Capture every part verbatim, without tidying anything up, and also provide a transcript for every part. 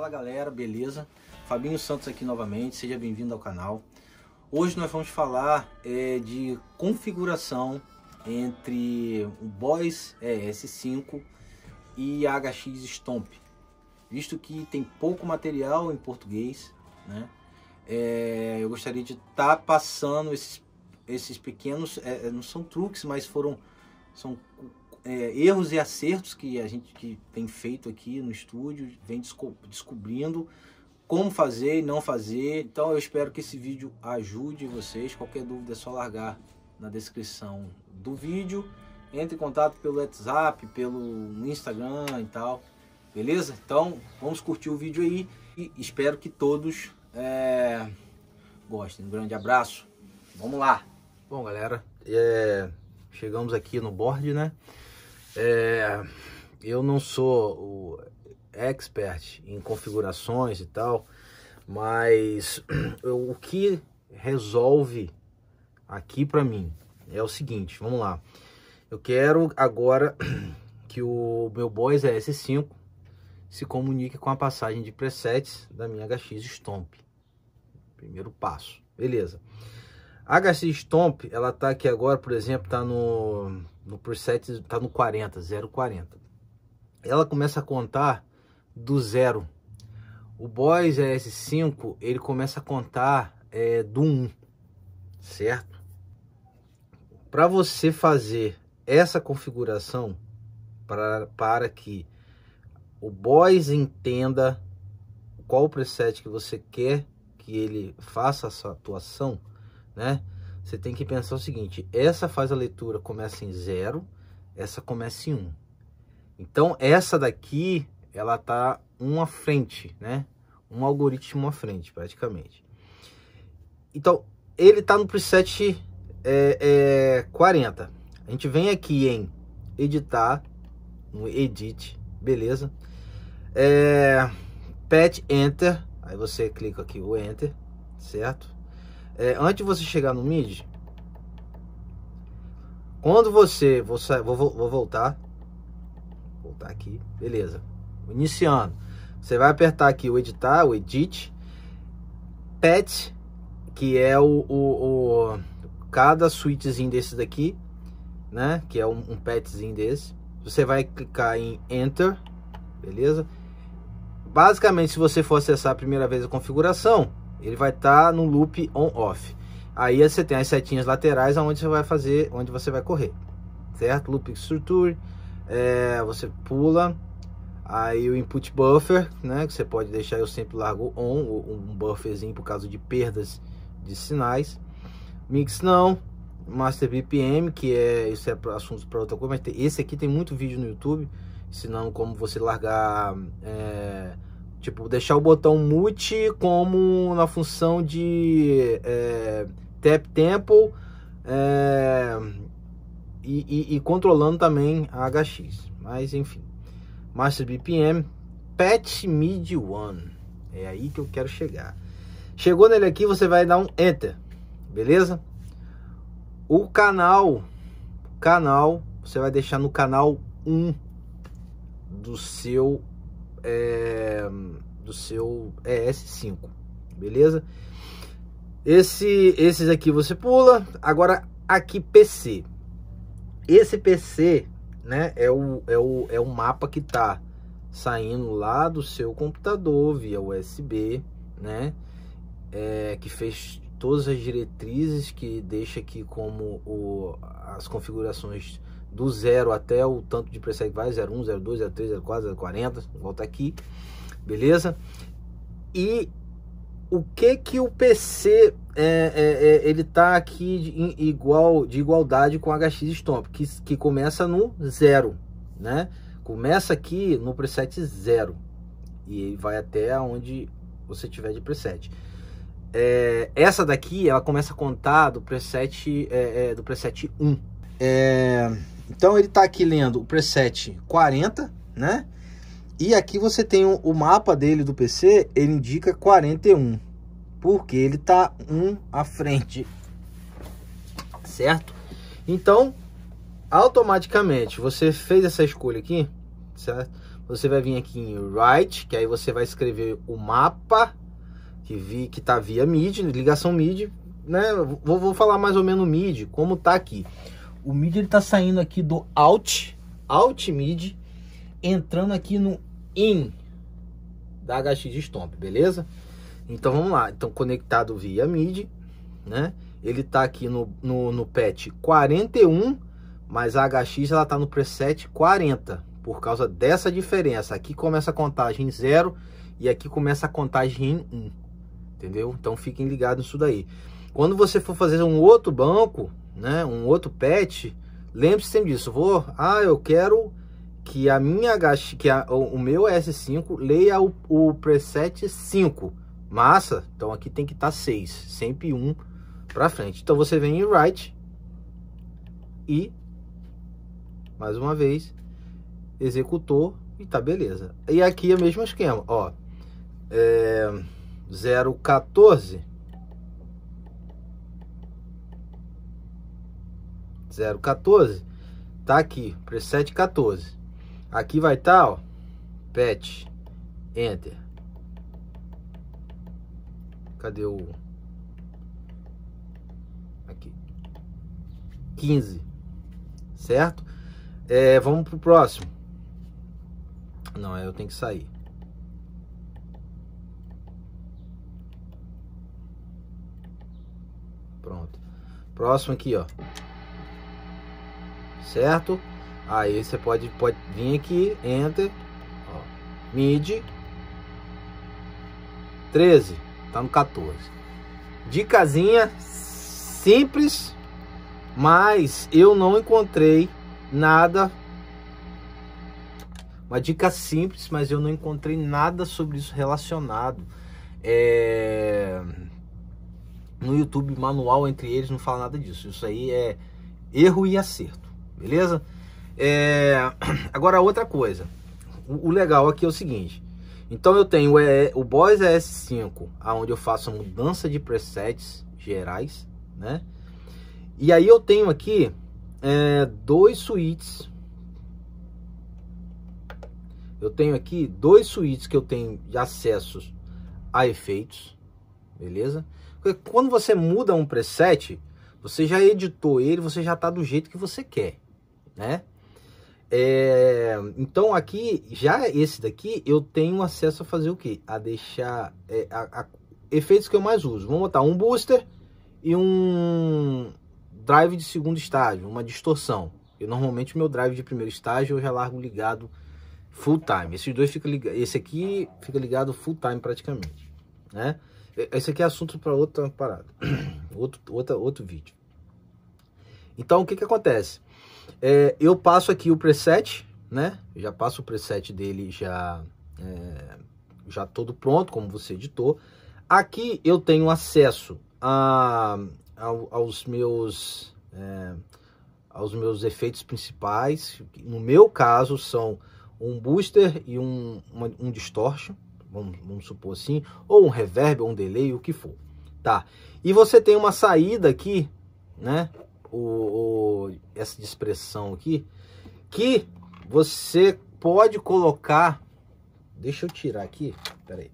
Fala galera, beleza? Fabinho Santos aqui novamente, seja bem-vindo ao canal. Hoje nós vamos falar é, de configuração entre o Boss E S cinco e a H X Stomp, visto que tem pouco material em português, né? É, eu gostaria de estar tá passando esses, esses pequenos, é, não são truques, mas foram são é, erros e acertos que a gente que tem feito aqui no estúdio, vem desco descobrindo como fazer e não fazer. Então eu espero que esse vídeo ajude vocês. Qualquer dúvida é só largar na descrição do vídeo. Entre em contato pelo WhatsApp, pelo Instagram e tal, beleza? Então vamos curtir o vídeo aí e espero que todos é, gostem. Um grande abraço, vamos lá. Bom galera, é, chegamos aqui no board, né? É, eu não sou o expert em configurações e tal, mas eu, o que resolve aqui para mim é o seguinte, vamos lá. Eu quero agora que o meu Boss E S cinco se comunique com a passagem de presets da minha H X Stomp. Primeiro passo, beleza. A H X Stomp, ela tá aqui agora, por exemplo, tá no, no preset, tá no quarenta, zero quarenta. Ela começa a contar do zero. O Boss E S cinco, ele começa a contar é, do um, certo? Para você fazer essa configuração, para, para que o Boss entenda qual o preset que você quer que ele faça essa atuação, né? Você tem que pensar o seguinte: essa faz a leitura, começa em zero, essa começa em um. Então essa daqui, ela tá um à frente, né? Um algoritmo à frente, praticamente. Então ele tá no preset é, é, quarenta. A gente vem aqui em editar, no edit, beleza? É, patch enter, aí você clica aqui o enter, certo? É, antes de você chegar no midi, quando você, vou, vou, vou voltar, voltar aqui, beleza, iniciando, você vai apertar aqui o editar, o edit, patch, que é o, o, o cada switchzinho desse daqui, né, que é um, um patchzinho desse, você vai clicar em enter, beleza? Basicamente, se você for acessar a primeira vez a configuração, ele vai estar tá no loop on-off. Aí você tem as setinhas laterais onde você vai fazer, onde você vai correr, certo? Loop structure, é, você pula, aí o input buffer, né? Que você pode deixar, eu sempre largo on, um bufferzinho por causa de perdas de sinais. Mix não, master B P M, que é isso é assunto para outra coisa, mas tem, esse aqui tem muito vídeo no YouTube ensinando como você largar, é, tipo, deixar o botão mute como na função de é, tap tempo é, e, e, e controlando também a H X. Mas enfim, master B P M, patch midi one, é aí que eu quero chegar. Chegou nele aqui, você vai dar um enter, beleza? O canal, canal, você vai deixar no canal um do seu é, do seu E S cinco, beleza? Esse, esses aqui você pula. Agora aqui P C. Esse P C, né, é o, é o, é o mapa que tá saindo lá do seu computador via U S B, né? É, que fez todas as diretrizes, que deixa aqui como o, as configurações do zero até o tanto de preset que vai, zero um, zero dois, zero três, zero quatro, zero quarenta, volta aqui, beleza? E o que que o P C, é, é, é, ele tá aqui de, em, igual, de igualdade com a H X Stomp, que, que começa no zero, né? Começa aqui no preset zero e vai até onde você tiver de preset. É, essa daqui, ela começa a contar do preset, é, é, do preset um. É, então ele tá aqui lendo o preset quarenta, né? E aqui você tem o, o mapa dele do P C, ele indica quarenta e um, porque ele tá um à frente, certo? Então, automaticamente, você fez essa escolha aqui, certo? você vai vir aqui em Write, que aí você vai escrever o mapa que, vi, que tá via M I D I, ligação M I D I, né? Vou, vou falar mais ou menos M I D I, como tá aqui. O M I D I ele tá saindo aqui do Alt, Alt M I D I, entrando aqui no In da H X Stomp, beleza? Então vamos lá, então conectado via M I D I, né? Ele tá aqui no, no, no patch quarenta e um, mas a H X ela tá no preset quarenta, por causa dessa diferença. Aqui começa a contagem em zero e aqui começa a contagem em um, entendeu? Então fiquem ligados nisso daí. Quando você for fazer um outro banco, né, um outro patch, lembre-se sempre disso. Vou, ah, eu quero que a minha H X, que a, o, o meu E S cinco leia o, o preset cinco. Massa, então aqui tem que estar tá seis, sempre um para frente. Então você vem em Write e mais uma vez executou e tá beleza. E aqui é o mesmo esquema, ó, é, zero quatorze zero quatorze tá aqui, preset quatorze. Aqui vai estar, tá, ó, patch, enter. Cadê o... Aqui. quinze. Certo? É, vamos pro próximo. Não, eu tenho que sair. Pronto. Próximo aqui, ó. Certo? Aí você pode, pode vir aqui, enter. Ó, M I D I. treze. Tá no quatorze. Dicasinha simples, mas eu não encontrei nada. Uma dica simples, mas eu não encontrei nada sobre isso relacionado. É... No YouTube, manual entre eles não fala nada disso. Isso aí é erro e acerto, beleza? É... Agora outra coisa. O legal aqui é o seguinte. Então eu tenho é, o Boss E S cinco, onde eu faço a mudança de presets gerais, né? E aí eu tenho aqui é, dois switches. Eu tenho aqui dois switches que eu tenho de acessos a efeitos, beleza? Porque quando você muda um preset, você já editou ele, você já tá do jeito que você quer, né? É, então aqui, já esse daqui, eu tenho acesso a fazer o que? A deixar é, a, a, efeitos que eu mais uso. Vamos botar um booster e um drive de segundo estágio, uma distorção. E normalmente o meu drive de primeiro estágio eu já largo ligado full time. Esses dois fica ligado, esse aqui fica ligado full time praticamente, né? Esse aqui é assunto para outra parada, outro, outra, outro vídeo. Então o que que acontece? É, eu passo aqui o preset, né? Eu já passo o preset dele já, é, já todo pronto, como você editou. Aqui eu tenho acesso a, a, aos meus é, aos meus efeitos principais. No meu caso são um booster e um, uma, um distortion, vamos, vamos supor assim, ou um reverb, ou um delay, o que for, tá? E você tem uma saída aqui, né? O, o, essa de expressão aqui, que você pode colocar, deixa eu tirar aqui, peraí,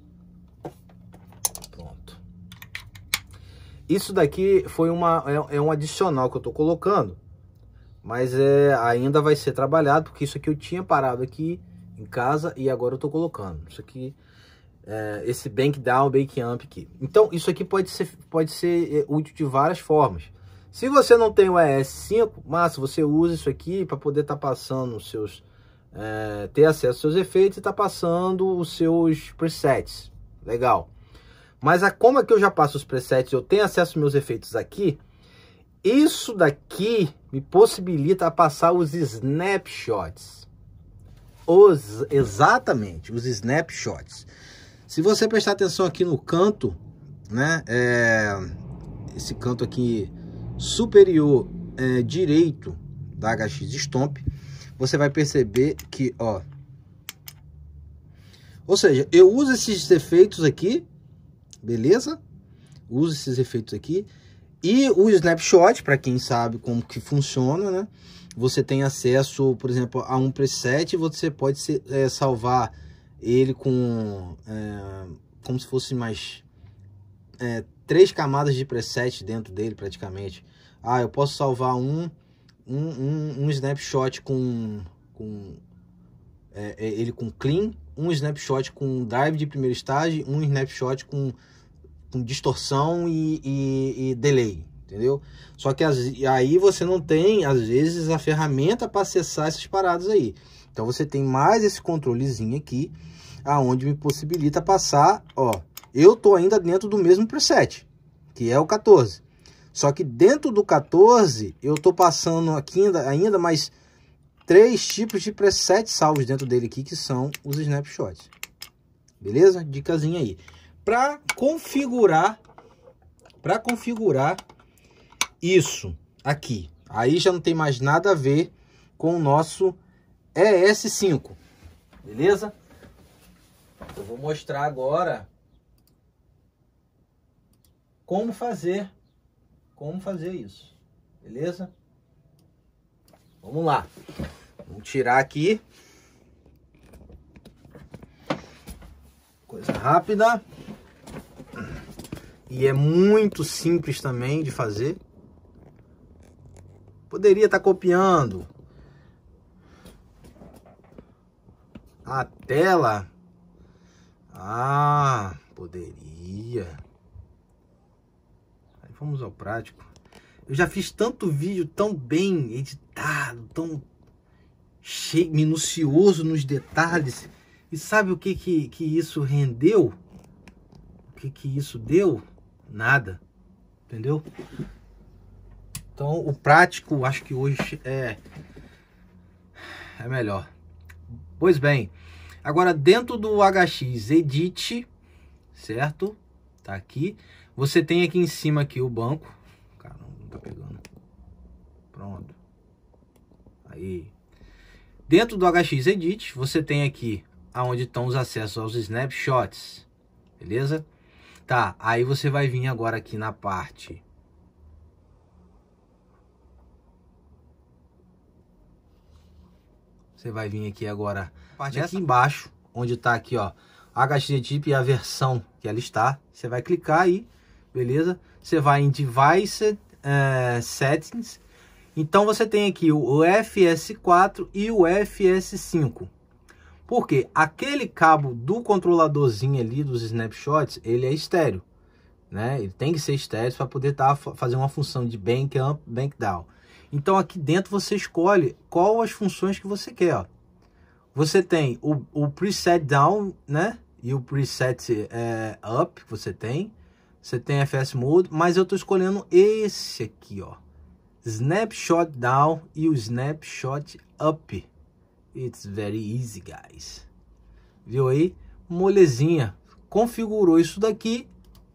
pronto, isso daqui foi uma, é, é um adicional que eu tô colocando, mas é, ainda vai ser trabalhado, porque isso aqui eu tinha parado aqui em casa e agora eu tô colocando, isso aqui, é, esse bank down, bank up aqui, então isso aqui pode ser, pode ser útil de várias formas. Se você não tem o E S cinco, mas você usa isso aqui para poder estar tá passando os seus, é, ter acesso aos seus efeitos e tá passando os seus presets, legal. Mas a, como é que eu já passo os presets, eu tenho acesso aos meus efeitos aqui, isso daqui me possibilita passar os snapshots, os, exatamente, os snapshots. Se você prestar atenção aqui no canto, né, é, esse canto aqui superior é, direito da H X Stomp, você vai perceber que, ó, ou seja, eu uso esses efeitos aqui, beleza? Uso esses efeitos aqui e o snapshot, para quem sabe como que funciona, né? você tem acesso, por exemplo, a um preset. Você pode ser, é, salvar ele com é, como se fosse mais é, três camadas de preset dentro dele praticamente. Ah, eu posso salvar um um, um, um snapshot com, com é, ele com clean, um snapshot com drive de primeiro estágio, um snapshot com, com distorção e, e, e delay. Entendeu? Só que as, aí você não tem, às vezes, a ferramenta para acessar essas paradas aí. Então você tem mais esse controlezinho aqui, aonde me possibilita passar, ó. Eu tô ainda dentro do mesmo preset, que é o quatorze. Só que dentro do quatorze, eu tô passando aqui ainda, ainda mais três tipos de preset salvos dentro dele aqui, que são os snapshots. Beleza? Dicasinha aí. Para configurar, para configurar isso aqui, aí já não tem mais nada a ver com o nosso E S cinco, beleza? Eu vou mostrar agora como fazer, como fazer isso, beleza? Vamos lá, vamos tirar aqui, coisa rápida, e é muito simples também de fazer. Poderia estar copiando a tela. Ah, poderia. Aí vamos ao prático. Eu já fiz tanto vídeo tão bem editado, tão cheio, minucioso nos detalhes. E sabe o que que, que isso rendeu? O que que isso deu? Nada. Entendeu? Então, o prático, acho que hoje é, é melhor. Pois bem, agora dentro do H X Edit, certo? Tá aqui. Você tem aqui em cima aqui o banco. Caramba, não tá pegando. Pronto. Aí. Dentro do H X Edit, você tem aqui aonde estão os acessos aos snapshots. Beleza? Tá, aí você vai vir agora aqui na parte... Você vai vir aqui agora, parte aqui embaixo, onde está aqui, ó, H X Edit e a versão que ela está. Você vai clicar aí, beleza? Você vai em Device uh, Settings. Então você tem aqui o F S quatro e o F S cinco. Porque aquele cabo do controladorzinho ali dos snapshots, ele é estéreo, né? Ele tem que ser estéreo para poder tá, fazer uma função de bank up, bank down. Então aqui dentro você escolhe qual as funções que você quer, ó. Você tem o, o preset down, né? E o preset é, up que você tem. Você tem F S mode, mas eu tô escolhendo esse aqui, ó. Snapshot down e o snapshot up. It's very easy, guys. Viu aí? Molezinha. Configurou isso daqui.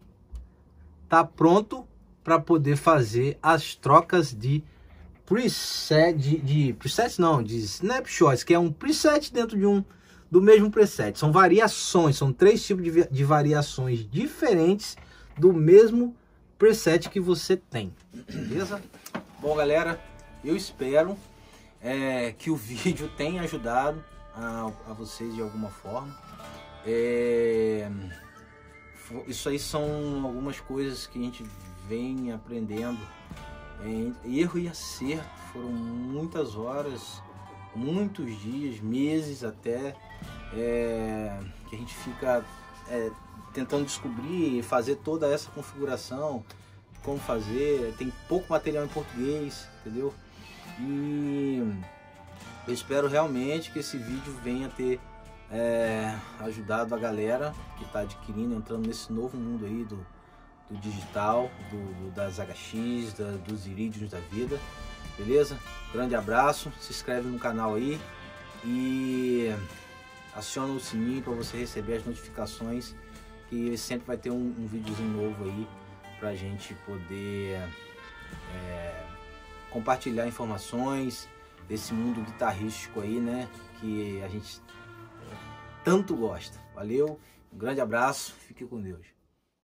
Tá pronto para poder fazer as trocas de preset, de, de preset não, de snapshots, que é um preset dentro de um do mesmo preset. São variações, são três tipos de, de variações diferentes do mesmo preset que você tem, beleza? Bom, galera, eu espero é, que o vídeo tenha ajudado a, a vocês de alguma forma. É, isso aí são algumas coisas que a gente vem aprendendo. É, erro e acerto, foram muitas horas, muitos dias, meses até, é, que a gente fica é, tentando descobrir e fazer toda essa configuração, como fazer. Tem pouco material em português, entendeu? E eu espero realmente que esse vídeo venha ter é, ajudado a galera que está adquirindo, entrando nesse novo mundo aí do do digital, do, do, das H X, da, dos Iridiums da vida, beleza? Grande abraço, se inscreve no canal aí e aciona o sininho para você receber as notificações, que sempre vai ter um, um videozinho novo aí pra gente poder é, compartilhar informações desse mundo guitarrístico aí, né, que a gente tanto gosta. Valeu, um grande abraço, fique com Deus.